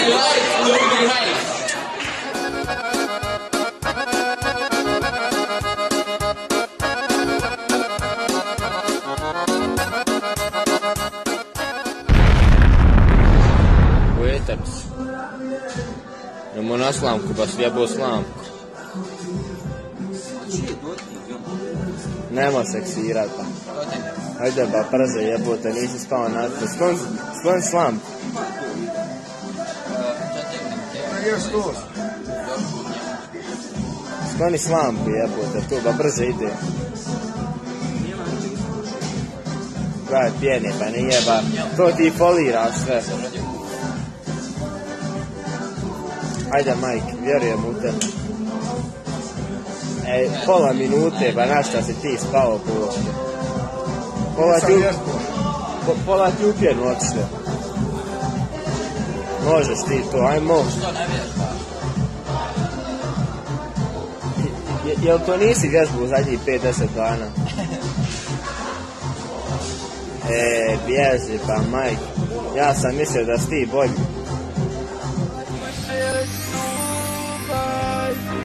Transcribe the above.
Etaps. Ему на сламку, бас я был сламку. Nemo seksirata. Ajde ba prže jebote, nisi spao na to. Sklon slamku. Skloni slamku jebote, tu ba brže ide. Kaj pjeni, pa nije ba. To ti foliraš sve. Ajde Majke, vjerujem u tebe. Pola minute, ba na šta si ti spao polovke? Pola ti u pjenu otišlo. Možeš ti to, ajmo. Jel to nisi vježbu u zadnjih 5-10 dana? Bježi pa Majke. Ja sam mislio da si ti bolji.